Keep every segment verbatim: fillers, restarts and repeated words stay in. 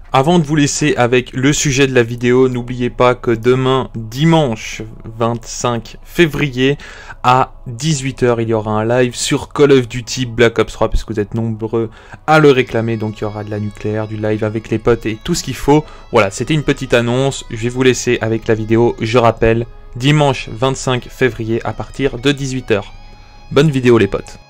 Avant de vous laisser avec le sujet de la vidéo, n'oubliez pas que demain, dimanche vingt-cinq février, à dix-huit heures, il y aura un live sur Call of Duty Black Ops trois, puisque vous êtes nombreux à le réclamer, donc il y aura de la nucléaire, du live avec les potes et tout ce qu'il faut. Voilà, c'était une petite annonce, je vais vous laisser avec la vidéo, je rappelle, dimanche vingt-cinq février à partir de dix-huit heures. Bonne vidéo les potes.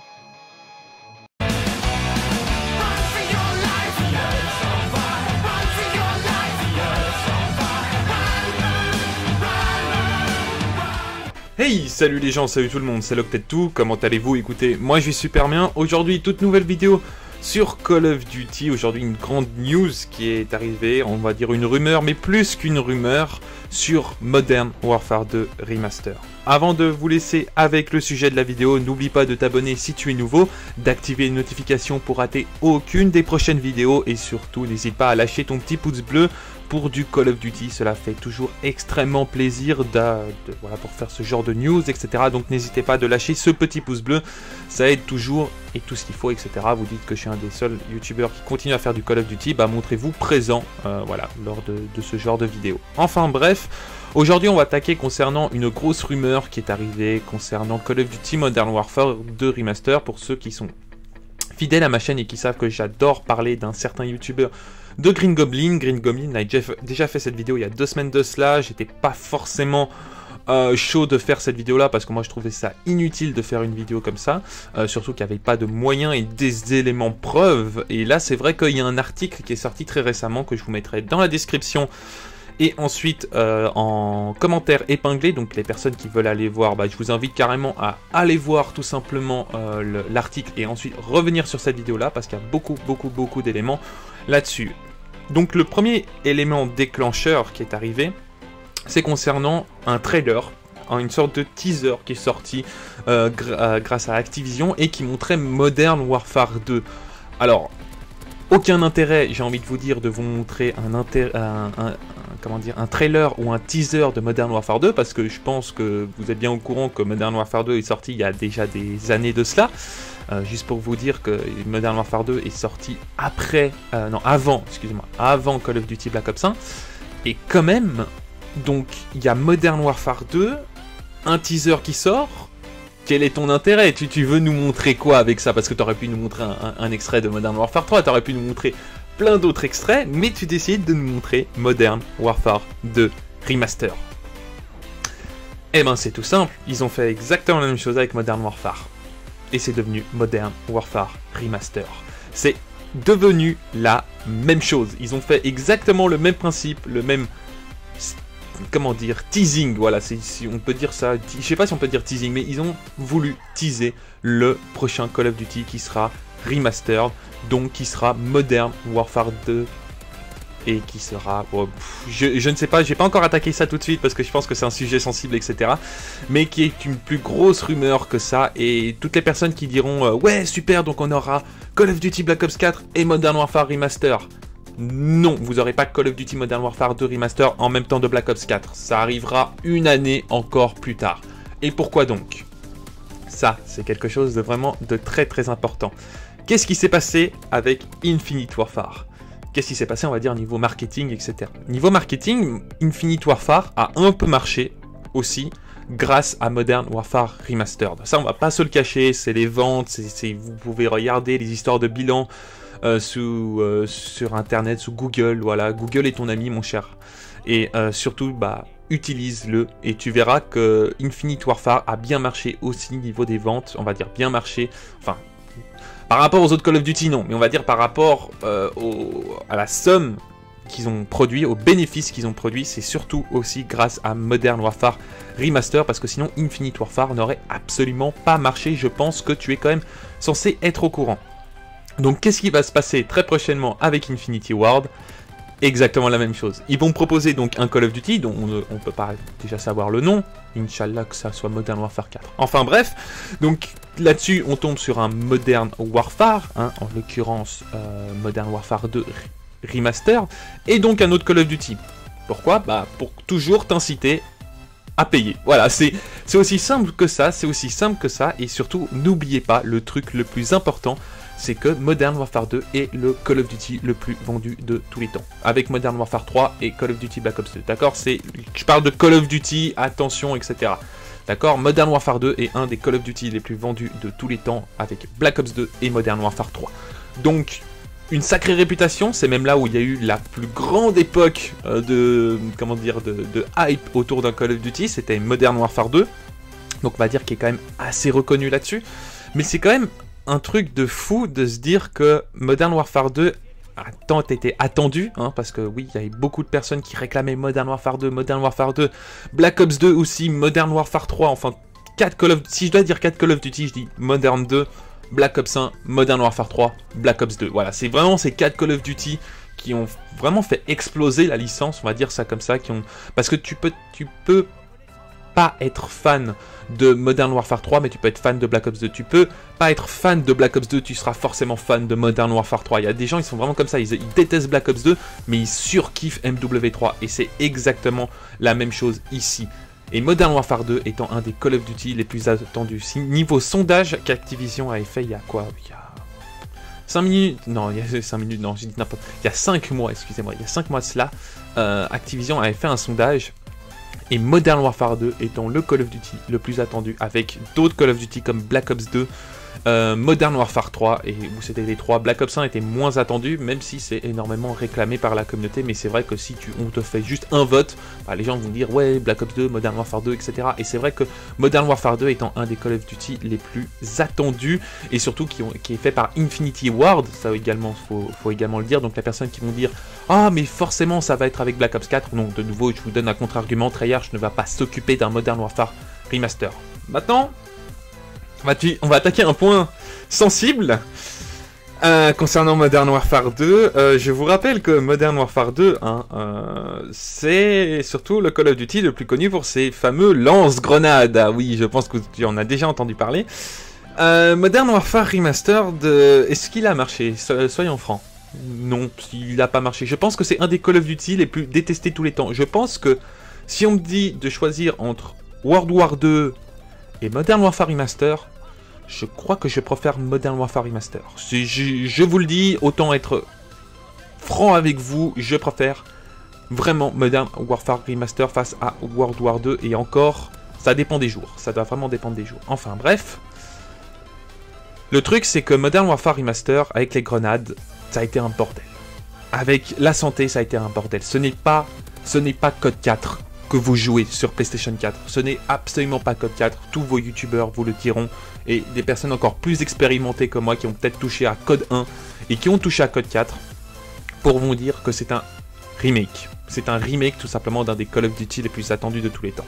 Hey, salut les gens, salut tout le monde, c'est Loctet2, comment allez-vous? Écoutez, moi je vais super bien. Aujourd'hui, toute nouvelle vidéo sur Call of Duty. Aujourd'hui, une grande news qui est arrivée, on va dire une rumeur, mais plus qu'une rumeur, sur Modern Warfare deux Remaster. Avant de vous laisser avec le sujet de la vidéo, n'oublie pas de t'abonner si tu es nouveau, d'activer les notifications pour rater aucune des prochaines vidéos et surtout n'hésite pas à lâcher ton petit pouce bleu pour du Call of Duty. Cela fait toujours extrêmement plaisir de, de, voilà, pour faire ce genre de news, et cetera. Donc n'hésitez pas de lâcher ce petit pouce bleu, ça aide toujours et tout ce qu'il faut, et cetera. Vous dites que je suis un des seuls youtubeurs qui continue à faire du Call of Duty, bah montrez-vous présent euh, voilà, lors de, de ce genre de vidéo. Enfin bref, aujourd'hui on va attaquer concernant une grosse rumeur qui est arrivée concernant Call of Duty Modern Warfare deux Remaster. Pour ceux qui sont fidèles à ma chaîne et qui savent que j'adore parler d'un certain youtubeur de Green Goblin. Green Goblin a déjà fait cette vidéo il y a deux semaines de cela. J'étais pas forcément euh, chaud de faire cette vidéo là parce que moi je trouvais ça inutile de faire une vidéo comme ça, euh, surtout qu'il n'y avait pas de moyens et des éléments preuves. Et là c'est vrai qu'il y a un article qui est sorti très récemment que je vous mettrai dans la description et ensuite euh, en commentaire épinglé. Donc les personnes qui veulent aller voir, bah, je vous invite carrément à aller voir tout simplement euh, l'article et ensuite revenir sur cette vidéo là parce qu'il y a beaucoup beaucoup beaucoup d'éléments là-dessus. Donc le premier élément déclencheur qui est arrivé, c'est concernant un trailer, une sorte de teaser qui est sorti euh, gr euh, grâce à Activision et qui montrait Modern Warfare deux. Alors, aucun intérêt, j'ai envie de vous dire, de vous montrer un, un, un, un, comment dire, un trailer ou un teaser de Modern Warfare deux, parce que je pense que vous êtes bien au courant que Modern Warfare deux est sorti il y a déjà des années de cela. Euh, juste pour vous dire que Modern Warfare deux est sorti après, euh, non avant, excusez-moi, avant Call of Duty Black Ops un. Et quand même, donc il y a Modern Warfare deux, un teaser qui sort. Quel est ton intérêt? tu, tu veux nous montrer quoi avec ça? Parce que tu aurais pu nous montrer un, un, un extrait de Modern Warfare trois, tu aurais pu nous montrer plein d'autres extraits, mais tu décides de nous montrer Modern Warfare deux Remaster. Eh ben c'est tout simple, ils ont fait exactement la même chose avec Modern Warfare. Et c'est devenu Modern Warfare Remaster. C'est devenu la même chose. Ils ont fait exactement le même principe, le même, comment dire, teasing. Voilà, si on peut dire ça. Je sais pas si on peut dire teasing, mais ils ont voulu teaser le prochain Call of Duty qui sera remastered, donc qui sera Modern Warfare deux. Et qui sera... Bon, pff, je, je ne sais pas, j'ai pas encore attaqué ça tout de suite parce que je pense que c'est un sujet sensible, et cetera. Mais qui est une plus grosse rumeur que ça. Et toutes les personnes qui diront euh, ouais, super, donc on aura Call of Duty Black Ops quatre et Modern Warfare Remaster. Non, vous n'aurez pas Call of Duty Modern Warfare deux Remaster en même temps de Black Ops quatre. Ça arrivera une année encore plus tard. Et pourquoi donc? Ça, c'est quelque chose de vraiment de très très important. Qu'est-ce qui s'est passé avec Infinite Warfare? Qu'est-ce qui s'est passé, on va dire, niveau marketing, et cetera. Niveau marketing, Infinite Warfare a un peu marché aussi grâce à Modern Warfare Remastered. Ça, on va pas se le cacher, c'est les ventes, c'est, c'est, vous pouvez regarder les histoires de bilan euh, sous, euh, sur Internet, sous Google. Voilà, Google est ton ami, mon cher. Et euh, surtout, bah, utilise-le et tu verras que Infinite Warfare a bien marché aussi niveau des ventes. On va dire bien marché, enfin... Par rapport aux autres Call of Duty, non, mais on va dire par rapport euh, au, à la somme qu'ils ont produit, aux bénéfices qu'ils ont produit, c'est surtout aussi grâce à Modern Warfare Remaster, parce que sinon Infinite Warfare n'aurait absolument pas marché. Je pense que tu es quand même censé être au courant. Donc qu'est-ce qui va se passer très prochainement avec Infinity Ward? Exactement la même chose. Ils vont proposer donc un Call of Duty dont on ne on peut pas déjà savoir le nom. Inch'Allah que ça soit Modern Warfare quatre. Enfin bref, donc là-dessus on tombe sur un Modern Warfare, hein, en l'occurrence euh, Modern Warfare deux Remaster, et donc un autre Call of Duty. Pourquoi? Bah pour toujours t'inciter à payer. Voilà, c'est aussi simple que ça, c'est aussi simple que ça, et surtout n'oubliez pas le truc le plus important, c'est que Modern Warfare deux est le Call of Duty le plus vendu de tous les temps. Avec Modern Warfare trois et Call of Duty Black Ops deux. D'accord, c'est, je parle de Call of Duty, attention, et cetera. D'accord, Modern Warfare deux est un des Call of Duty les plus vendus de tous les temps avec Black Ops deux et Modern Warfare trois. Donc, une sacrée réputation, c'est même là où il y a eu la plus grande époque euh, de, comment dire, de, de hype autour d'un Call of Duty, c'était Modern Warfare deux. Donc on va dire qu'il est quand même assez reconnu là-dessus. Mais c'est quand même un truc de fou de se dire que Modern Warfare deux a tant été attendu, hein, parce que oui, il y avait beaucoup de personnes qui réclamaient Modern Warfare deux, Modern Warfare deux, Black Ops deux aussi, Modern Warfare trois, enfin, quatre Call of... si je dois dire quatre Call of Duty, je dis Modern deux, Black Ops un, Modern Warfare trois, Black Ops deux. Voilà, c'est vraiment ces quatre Call of Duty qui ont vraiment fait exploser la licence, on va dire ça comme ça, qui ont... parce que tu peux, tu peux pas être fan de Modern Warfare trois, mais tu peux être fan de Black Ops deux. Tu peux pas être fan de Black Ops deux, tu seras forcément fan de Modern Warfare trois. Il y a des gens, ils sont vraiment comme ça, ils, ils détestent Black Ops deux, mais ils surkiffent M W trois, et c'est exactement la même chose ici. Et Modern Warfare deux étant un des Call of Duty les plus attendus. Niveau sondage qu'Activision avait fait il y a quoi? Il y a cinq minutes, non, il y a cinq minutes, non, j'ai dit n'importe. Il y a cinq mois, excusez-moi, il y a cinq mois de cela, euh, Activision avait fait un sondage. Et Modern Warfare deux étant le Call of Duty le plus attendu, avec d'autres Call of Duty comme Black Ops deux, euh, Modern Warfare trois, et où c'était les trois. Black Ops un était moins attendu, même si c'est énormément réclamé par la communauté, mais c'est vrai que si tu, on te fait juste un vote, bah, les gens vont dire ouais, Black Ops deux, Modern Warfare deux, et cetera. Et c'est vrai que Modern Warfare deux étant un des Call of Duty les plus attendus, et surtout qui, ont, qui est fait par Infinity Ward, ça également, faut, faut également le dire, donc la personne qui vont dire ah mais forcément ça va être avec Black Ops quatre, non, de nouveau je vous donne un contre-argument, Treyarch ne va pas s'occuper d'un Modern Warfare Remaster. Maintenant, on va, on va attaquer un point sensible euh, concernant Modern Warfare deux. Euh, je vous rappelle que Modern Warfare deux, hein, euh, c'est surtout le Call of Duty le plus connu pour ses fameux lance-grenades. Ah oui, je pense que tu en as déjà entendu parler. Euh, Modern Warfare Remastered, est-ce qu'il a marché? So- soyons francs. Non, il n'a pas marché. Je pense que c'est un des Call of Duty les plus détestés tous les temps. Je pense que si on me dit de choisir entre World War deux et Modern Warfare Remaster, je crois que je préfère Modern Warfare Remaster. Je, je, je vous le dis, autant être franc avec vous, je préfère vraiment Modern Warfare Remaster face à World War deux, et encore, ça dépend des jours. Ça doit vraiment dépendre des jours. Enfin bref, le truc c'est que Modern Warfare Remaster, avec les grenades, ça a été un bordel. Avec la santé, ça a été un bordel. Ce n'est pas, ce n'est pas Code quatre que vous jouez sur PlayStation quatre. Ce n'est absolument pas Code quatre. Tous vos youtubeurs vous le diront. Et des personnes encore plus expérimentées que moi qui ont peut-être touché à Code un et qui ont touché à Code quatre pour vous dire que c'est un remake. C'est un remake tout simplement d'un des Call of Duty les plus attendus de tous les temps.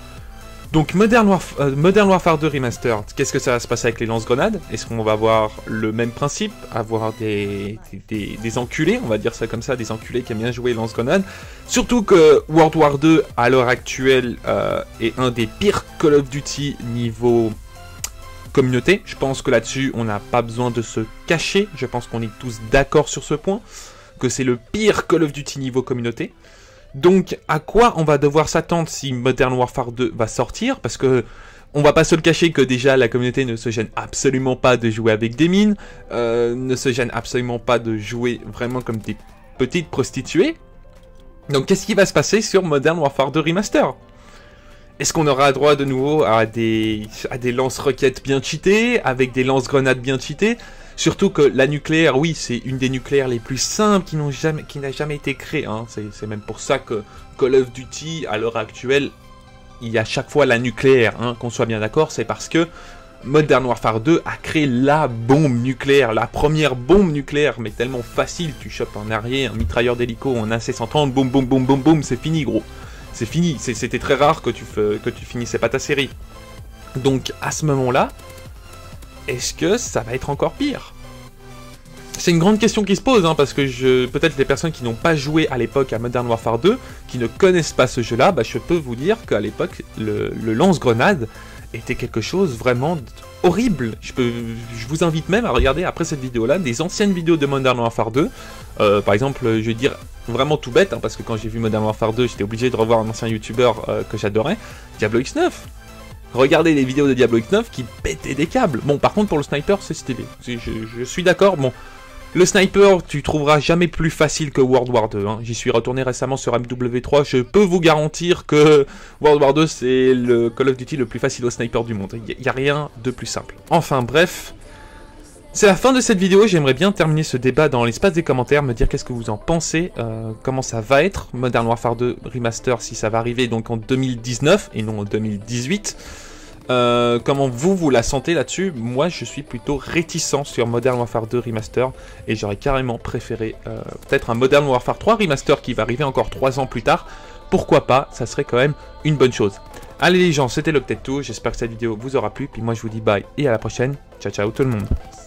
Donc Modern, Warf euh, Modern Warfare deux Remastered, qu'est-ce que ça va se passer avec les lance-grenades? Est-ce qu'on va avoir le même principe? Avoir des, des, des enculés, on va dire ça comme ça, des enculés qui aiment bien jouer lance-grenades. Surtout que World War deux, à l'heure actuelle, euh, est un des pires Call of Duty niveau communauté. Je pense que là-dessus, on n'a pas besoin de se cacher. Je pense qu'on est tous d'accord sur ce point, que c'est le pire Call of Duty niveau communauté. Donc, à quoi on va devoir s'attendre si Modern Warfare deux va sortir? Parce que on va pas se le cacher que déjà la communauté ne se gêne absolument pas de jouer avec des mines, euh, ne se gêne absolument pas de jouer vraiment comme des petites prostituées. Donc, qu'est-ce qui va se passer sur Modern Warfare deux Remaster? Est-ce qu'on aura droit de nouveau à des, à des lance-roquettes bien cheatées, avec des lance-grenades bien cheatées? Surtout que la nucléaire, oui, c'est une des nucléaires les plus simples qui n'ont jamais, qui n'a jamais été créée. Hein. C'est même pour ça que Call of Duty, à l'heure actuelle, il y a chaque fois la nucléaire. Hein, qu'on soit bien d'accord, c'est parce que Modern Warfare deux a créé la bombe nucléaire, la première bombe nucléaire, mais tellement facile. Tu chopes un arrière, un mitrailleur d'hélico, un A C cent trente, boum, boum, boum, boum, boum, c'est fini, gros. C'est fini. C'était très rare que tu, que tu finissais pas ta série. Donc, à ce moment-là, est-ce que ça va être encore pire? C'est une grande question qui se pose, hein, parce que je peut-être les personnes qui n'ont pas joué à l'époque à Modern Warfare deux, qui ne connaissent pas ce jeu-là, bah, je peux vous dire qu'à l'époque, le, le lance-grenade était quelque chose vraiment horrible. Je, peux, je vous invite même à regarder après cette vidéo-là des anciennes vidéos de Modern Warfare deux. Euh, par exemple, je vais dire vraiment tout bête, hein, parce que quand j'ai vu Modern Warfare deux, j'étais obligé de revoir un ancien youtubeur euh, que j'adorais, Diablo X neuf. regardez les vidéos de Diablo X neuf qui pétaient des câbles. Bon, par contre, pour le sniper, c'est stylé. Je, je suis d'accord, bon... Le sniper, tu trouveras jamais plus facile que World War deux. Hein. J'y suis retourné récemment sur M W trois. Je peux vous garantir que World War deux, c'est le Call of Duty le plus facile au sniper du monde. Il n'y a rien de plus simple. Enfin bref, c'est la fin de cette vidéo. J'aimerais bien terminer ce débat dans l'espace des commentaires, me dire qu'est-ce que vous en pensez, euh, comment ça va être, Modern Warfare deux Remaster, si ça va arriver donc en deux mille dix-neuf et non en deux mille dix-huit. Euh, comment vous, vous la sentez là-dessus? Moi, je suis plutôt réticent sur Modern Warfare deux Remaster, et j'aurais carrément préféré euh, peut-être un Modern Warfare trois Remaster qui va arriver encore trois ans plus tard. Pourquoi pas, ça serait quand même une bonne chose. Allez les gens, c'était l'Octet deux, j'espère que cette vidéo vous aura plu, puis moi je vous dis bye et à la prochaine. Ciao ciao tout le monde.